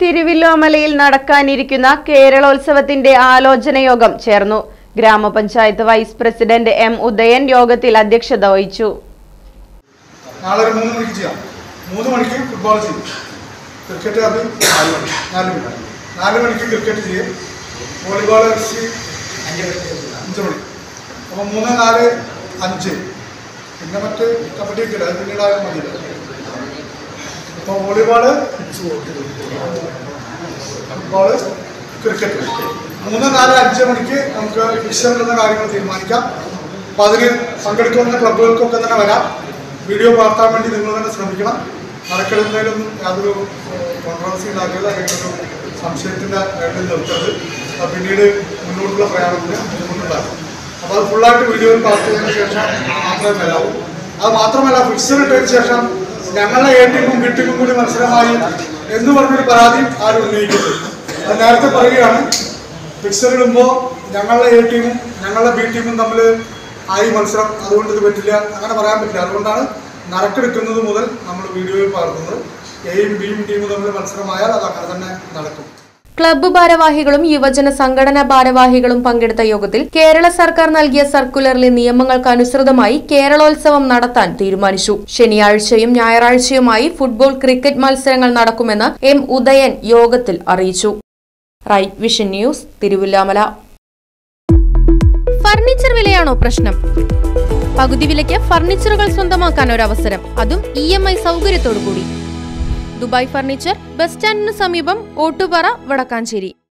തിരുവല്ലോമലയിൽ നടക്കാനിരിക്കുന്ന കേരളോത്സവത്തിന്റെ ആലോചന യോഗം ചേർന്നു. ഗ്രാമപഞ്ചായത്ത് വൈസ് പ്രസിഡന്റ് എം ഉദയൻ യോഗത്തിൽ അധ്യക്ഷത വഹിച്ചു. നാളെ 3 മണിക്ക് ചെയ്യാം. 3 മണിക്ക് ഫുട്ബോൾ ചെയ്യും. ക്രിക്കറ്റ് അത് 4 മണിക്ക് ക്രിക്കറ്റ് ചെയ്യും. വോളിബോൾ 5 മണി. അപ്പോൾ 3, 4, 5 പിന്നെ മറ്റ് കബഡി ഒക്കെ അത് പിന്നീടാകാൻ മതിയില്ല. അപ്പോൾ വോളിബോൾ, ഫുട്ബോൾ, ക്രിക്കറ്റ് 3, 4, 5 മണിക്ക് നമുക്ക് ഫിക്സർ എന്ന കാര്യങ്ങൾ തീരുമാനിക്കാം. അപ്പോൾ അതിന് പങ്കെടുക്കുന്ന ക്ലബ്ബുകൾക്കൊക്കെ തന്നെ വരാം. വീഡിയോ പകർത്താൻ വേണ്ടി നിങ്ങൾ തന്നെ ശ്രമിക്കണം. നടക്കുന്നതിലൊന്നും യാതൊരു കോൺട്രവേഴ്സി ഉണ്ടാക്കരുത്, അല്ലെങ്കിൽ ഒരു സംശയത്തിൻ്റെ വേണ്ടി നിർത്തരുത്. പിന്നീട് മുന്നോട്ടുള്ള പ്രയാണത്തിന് ബുദ്ധിമുട്ടുണ്ടാകും. അപ്പോൾ അത് ഫുള്ളായിട്ട് വീഡിയോയിൽ പകർത്തിയതിന് ശേഷം മാത്രമേ വരാവൂ. അത് മാത്രമല്ല, ഫിക്സർ ഇട്ടതിന് ശേഷം ഞങ്ങളുടെ എ ടീമും ബി ടീമും കൂടി മത്സരമായി എന്ന് പറഞ്ഞൊരു പരാതി ആരും ഉന്നയിക്കരുത്. അത് നേരത്തെ പറയുകയാണ്, ഫിക്സർ ഇടുമ്പോൾ ഞങ്ങളുടെ എ ടീമും ഞങ്ങളുടെ ബി ടീമും തമ്മിൽ ആയി മത്സരം, അതുകൊണ്ട് ഇത് പറ്റില്ല, അങ്ങനെ പറയാൻ പറ്റില്ല. അതുകൊണ്ടാണ് നറുക്കെടുക്കുന്നത് മുതൽ നമ്മൾ വീഡിയോയിൽ പകർത്തുന്നത്. എയും ബിയും ടീമും തമ്മിൽ മത്സരമായാൽ അത് അങ്ങനെ തന്നെ നടക്കും. ക്ലബ്ബ് ഭാരവാഹികളും യുവജന സംഘടനാ ഭാരവാഹികളും പങ്കെടുത്ത യോഗത്തിൽ കേരള സർക്കാർ നൽകിയ സർക്കുലറിലെ നിയമങ്ങൾക്കനുസൃതമായി കേരളോത്സവം നടത്താൻ തീരുമാനിച്ചു. ശനിയാഴ്ചയും ഞായറാഴ്ചയുമായി ഫുട്ബോൾ, ക്രിക്കറ്റ് മത്സരങ്ങൾ നടക്കുമെന്ന് എം ഉദയൻ യോഗത്തിൽ അറിയിച്ചു. റൈറ്റ് വിഷൻ ന്യൂസ്, തിരുവല്ലോമല. ഫർണിച്ചർ വിലയാണോ പ്രശ്നം? പകുതി വിലയ്ക്ക് ഫർണിച്ചറുകൾ സ്വന്തമാക്കാൻ ഒരു അവസരം, അതും EMI സൗകര്യത്തോടു കൂടി. ദുബായ് ഫർണിച്ചർ, ബസ് സ്റ്റാൻഡിന് സമീപം, ഓട്ടുപാറ, വടക്കാഞ്ചേരി.